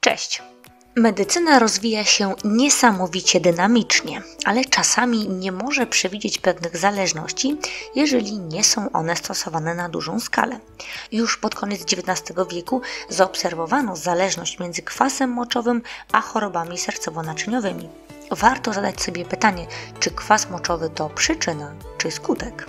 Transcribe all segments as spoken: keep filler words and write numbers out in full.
Cześć! Medycyna rozwija się niesamowicie dynamicznie, ale czasami nie może przewidzieć pewnych zależności, jeżeli nie są one stosowane na dużą skalę. Już pod koniec dziewiętnastego wieku zaobserwowano zależność między kwasem moczowym a chorobami sercowo-naczyniowymi. Warto zadać sobie pytanie, czy kwas moczowy to przyczyna, czy skutek?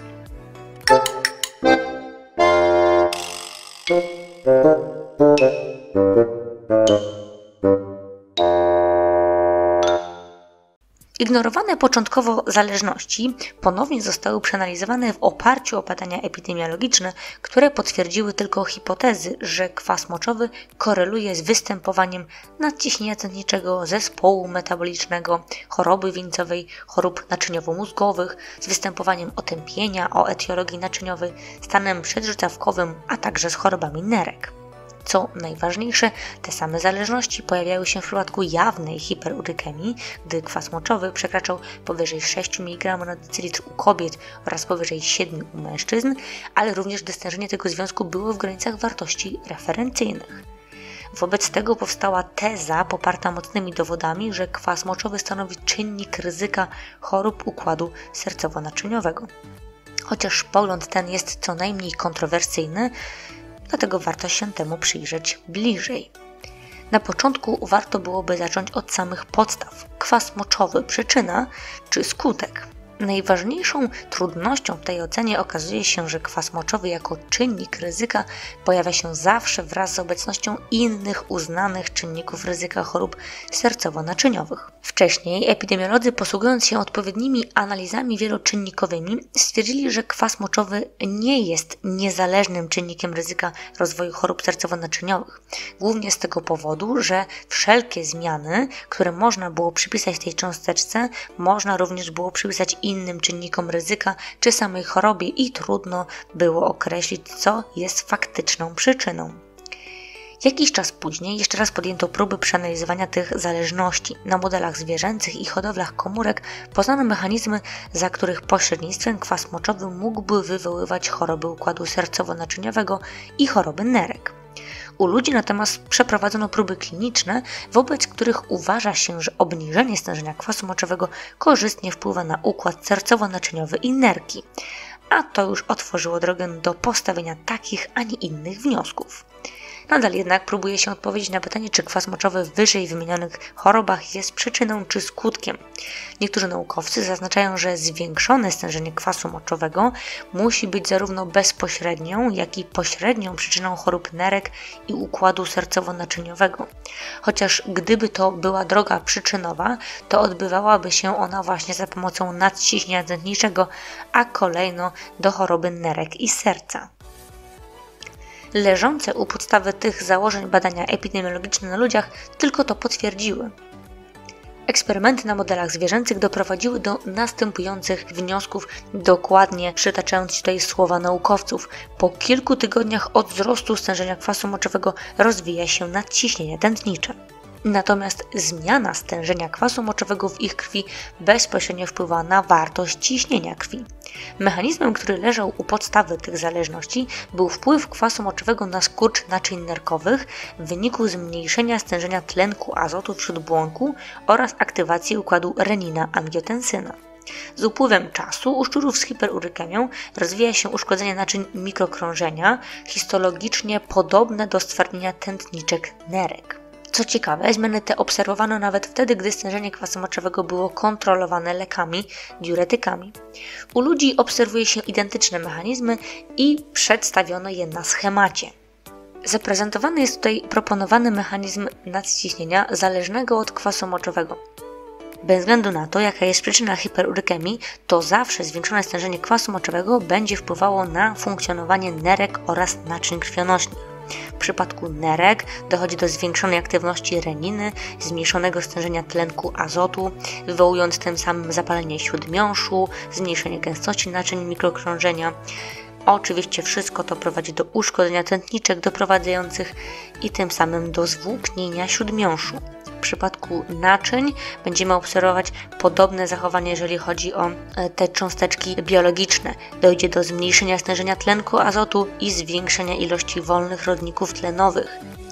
Ignorowane początkowo zależności ponownie zostały przeanalizowane w oparciu o badania epidemiologiczne, które potwierdziły tylko hipotezy, że kwas moczowy koreluje z występowaniem nadciśnienia tętniczego, zespołu metabolicznego, choroby wieńcowej, chorób naczyniowo-mózgowych, z występowaniem otępienia o etiologii naczyniowej, stanem przedrzucawkowym, a także z chorobami nerek. Co najważniejsze, te same zależności pojawiały się w przypadku jawnej hiperurykemii, gdy kwas moczowy przekraczał powyżej sześć miligramów na decylitr u kobiet oraz powyżej siedem u mężczyzn, ale również gdy stężenie tego związku było w granicach wartości referencyjnych. Wobec tego powstała teza poparta mocnymi dowodami, że kwas moczowy stanowi czynnik ryzyka chorób układu sercowo-naczyniowego. Chociaż pogląd ten jest co najmniej kontrowersyjny, dlatego warto się temu przyjrzeć bliżej. Na początku warto byłoby zacząć od samych podstaw. Kwas moczowy przyczyna czy skutek? Najważniejszą trudnością w tej ocenie okazuje się, że kwas moczowy jako czynnik ryzyka pojawia się zawsze wraz z obecnością innych uznanych czynników ryzyka chorób sercowo-naczyniowych. Wcześniej epidemiolodzy, posługując się odpowiednimi analizami wieloczynnikowymi, stwierdzili, że kwas moczowy nie jest niezależnym czynnikiem ryzyka rozwoju chorób sercowo-naczyniowych. Głównie z tego powodu, że wszelkie zmiany, które można było przypisać tej cząsteczce, można również było przypisać innym czynnikom ryzyka czy samej chorobie i trudno było określić, co jest faktyczną przyczyną. Jakiś czas później jeszcze raz podjęto próby przeanalizowania tych zależności. Na modelach zwierzęcych i hodowlach komórek poznano mechanizmy, za których pośrednictwem kwas moczowy mógłby wywoływać choroby układu sercowo-naczyniowego i choroby nerek. U ludzi natomiast przeprowadzono próby kliniczne, wobec których uważa się, że obniżenie stężenia kwasu moczowego korzystnie wpływa na układ sercowo-naczyniowy i nerki, a to już otworzyło drogę do postawienia takich, a nie innych wniosków. Nadal jednak próbuje się odpowiedzieć na pytanie, czy kwas moczowy w wyżej wymienionych chorobach jest przyczyną czy skutkiem. Niektórzy naukowcy zaznaczają, że zwiększone stężenie kwasu moczowego musi być zarówno bezpośrednią, jak i pośrednią przyczyną chorób nerek i układu sercowo-naczyniowego. Chociaż gdyby to była droga przyczynowa, to odbywałaby się ona właśnie za pomocą nadciśnienia tętniczego, a kolejno do choroby nerek i serca. Leżące u podstawy tych założeń badania epidemiologiczne na ludziach tylko to potwierdziły. Eksperymenty na modelach zwierzęcych doprowadziły do następujących wniosków, dokładnie przytaczając tutaj słowa naukowców. Po kilku tygodniach od wzrostu stężenia kwasu moczowego rozwija się nadciśnienie tętnicze. Natomiast zmiana stężenia kwasu moczowego w ich krwi bezpośrednio wpływa na wartość ciśnienia krwi. Mechanizmem, który leżał u podstawy tych zależności, był wpływ kwasu moczowego na skurcz naczyń nerkowych w wyniku zmniejszenia stężenia tlenku azotu w śródbłonku oraz aktywacji układu renina-angiotensyna. Z upływem czasu u szczurów z hiperurykemią rozwija się uszkodzenie naczyń mikrokrążenia, histologicznie podobne do stwardnienia tętniczek nerek. Co ciekawe, zmiany te obserwowano nawet wtedy, gdy stężenie kwasu moczowego było kontrolowane lekami, diuretykami. U ludzi obserwuje się identyczne mechanizmy i przedstawiono je na schemacie. Zaprezentowany jest tutaj proponowany mechanizm nadciśnienia zależnego od kwasu moczowego. Bez względu na to, jaka jest przyczyna hiperurykemii, to zawsze zwiększone stężenie kwasu moczowego będzie wpływało na funkcjonowanie nerek oraz naczyń krwionośnych. W przypadku nerek dochodzi do zwiększonej aktywności reniny, zmniejszonego stężenia tlenku azotu, wywołując tym samym zapalenie śródmiąższu, zmniejszenie gęstości naczyń mikrokrążenia. Oczywiście wszystko to prowadzi do uszkodzenia tętniczek doprowadzających i tym samym do zwłóknienia śródmiąższu. W przypadku naczyń będziemy obserwować podobne zachowanie, jeżeli chodzi o te cząsteczki biologiczne. Dojdzie do zmniejszenia stężenia tlenku azotu i zwiększenia ilości wolnych rodników tlenowych.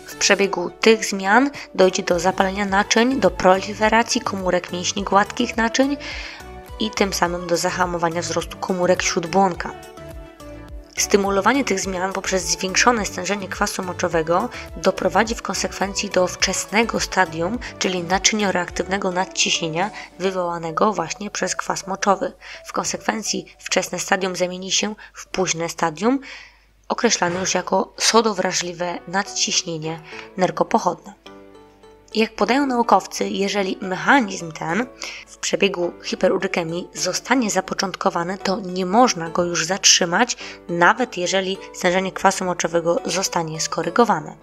W przebiegu tych zmian dojdzie do zapalenia naczyń, do proliferacji komórek mięśni gładkich naczyń i tym samym do zahamowania wzrostu komórek śródbłonka. Stymulowanie tych zmian poprzez zwiększone stężenie kwasu moczowego doprowadzi w konsekwencji do wczesnego stadium, czyli naczynioreaktywnego nadciśnienia wywołanego właśnie przez kwas moczowy. W konsekwencji wczesne stadium zamieni się w późne stadium, określane już jako sodowrażliwe nadciśnienie nerkopochodne. Jak podają naukowcy, jeżeli mechanizm ten w przebiegu hiperurykemii zostanie zapoczątkowany, to nie można go już zatrzymać, nawet jeżeli stężenie kwasu moczowego zostanie skorygowane.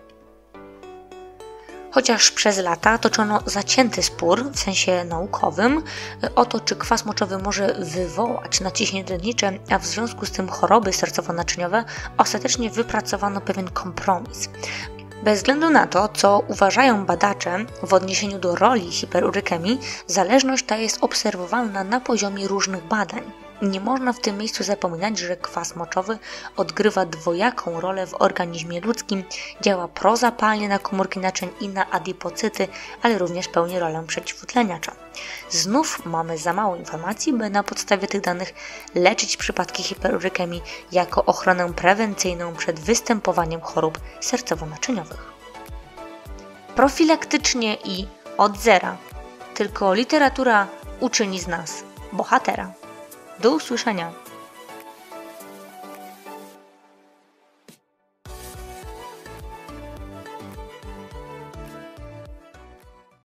Chociaż przez lata toczono zacięty spór w sensie naukowym o to, czy kwas moczowy może wywołać nadciśnienie tętnicze, a w związku z tym choroby sercowo-naczyniowe, ostatecznie wypracowano pewien kompromis. Bez względu na to, co uważają badacze w odniesieniu do roli hiperurykemii, zależność ta jest obserwowalna na poziomie różnych badań. Nie można w tym miejscu zapominać, że kwas moczowy odgrywa dwojaką rolę w organizmie ludzkim, działa prozapalnie na komórki naczyń i na adipocyty, ale również pełni rolę przeciwutleniacza. Znów mamy za mało informacji, by na podstawie tych danych leczyć przypadki hiperurykemii jako ochronę prewencyjną przed występowaniem chorób sercowo-naczyniowych. Profilaktycznie i od zera. Tylko literatura uczyni z nas bohatera. Do usłyszenia!